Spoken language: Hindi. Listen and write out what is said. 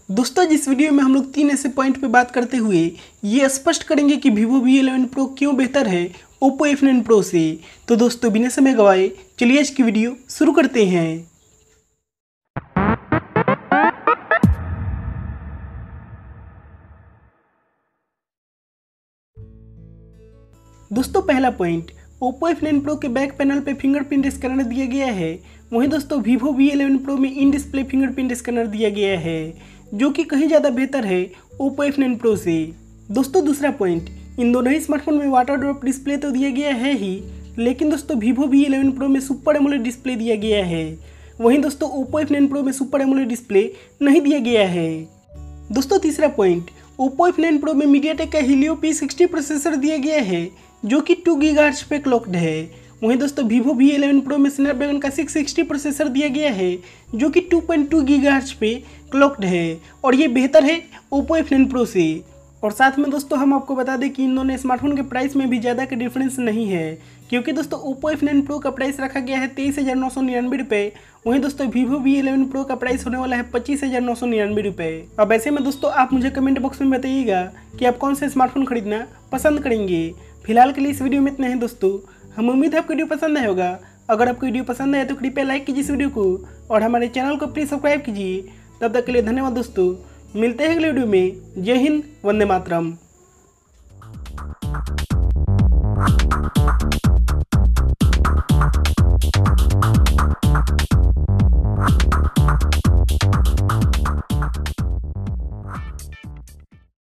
दोस्तों जिस वीडियो में हम लोग 3 ऐसे पॉइंट पे बात करते हुए ये स्पष्ट करेंगे कि Vivo V11 Pro क्यों बेहतर है Oppo F9 Pro से। तो दोस्तों बिना समय गवाए चलिए आज की वीडियो शुरू करते हैं। दोस्तों पहला पॉइंट, Oppo F9 Pro के बैक पैनल पे फिंगरप्रिंट स्कैनर दिया गया है। वहीं दोस्तों Vivo V11 Pro में इन डिस्प्ले फिंगरप्रिंट स्कैनर दिया गया है जो कि कहीं ज़्यादा बेहतर है Oppo F9 Pro से। दोस्तों दूसरा पॉइंट, इन दोनों ही स्मार्टफोन में वाटर ड्रॉप डिस्प्ले तो दिया गया है ही, लेकिन दोस्तों Vivo V11 Pro में सुपर एमोलेड डिस्प्ले दिया गया है। वहीं दोस्तों Oppo F9 Pro में सुपर एमोलेड डिस्प्ले नहीं दिया गया है। दोस्तों तीसरा पॉइंट, Oppo F9 Pro में मीडियाटेक का Helio P60 प्रोसेसर दिया गया है जो कि 2 GHz पे क्लॉक्ड है। वहीं दोस्तों Vivo V11 Pro में स्नैपड्रैगन का 660 प्रोसेसर दिया गया है जो कि 2.2 GHz पे क्लॉक्ड है और ये बेहतर है Oppo F9 Pro से। और साथ में दोस्तों हम आपको बता दें कि इन दोनों स्मार्टफोन के प्राइस में भी ज़्यादा का डिफरेंस नहीं है, क्योंकि दोस्तों Oppo F9 Pro का प्राइस रखा गया है 23,999 रुपये। वहीं दोस्तों Vivo V11 Pro का प्राइस होने वाला है 25,999 रुपये। अब ऐसे में दोस्तों आप मुझे कमेंट बॉक्स में बताइएगा कि आप कौन सा स्मार्टफोन खरीदना पसंद करेंगे। फिलहाल के लिए इस वीडियो में इतना है दोस्तों। हम उम्मीद है आपको वीडियो पसंद आया होगा। अगर आपको वीडियो पसंद आया तो कृपया लाइक कीजिए इस वीडियो को और हमारे चैनल को प्लीज़ सब्सक्राइब कीजिए। तब तक के लिए धन्यवाद दोस्तों। मिलते हैं अगले वीडियो में। जय हिंद, वंदे मातरम।